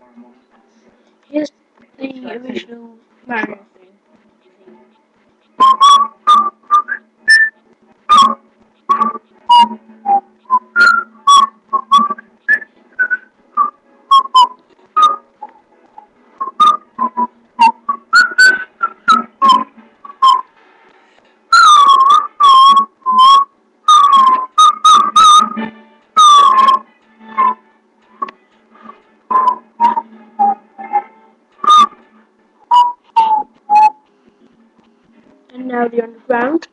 Here's the original Mario thing. And now the underground.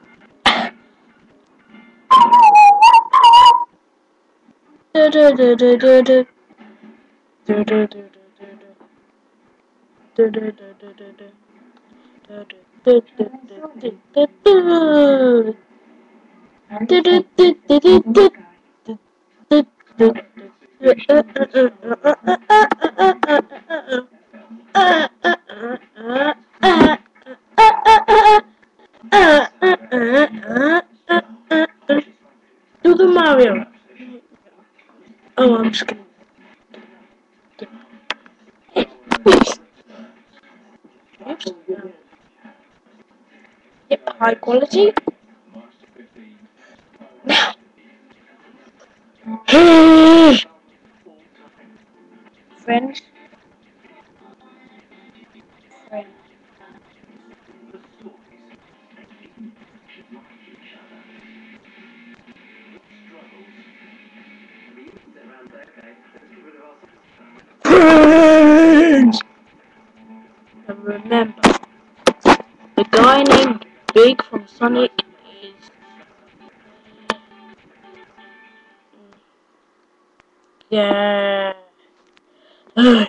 Do the Mario. Oh, I'm just kidding. Oops. Yep, high quality. Now. Friends. Friends. Friends. And remember, the guy named Big from Sonic is... Yeah.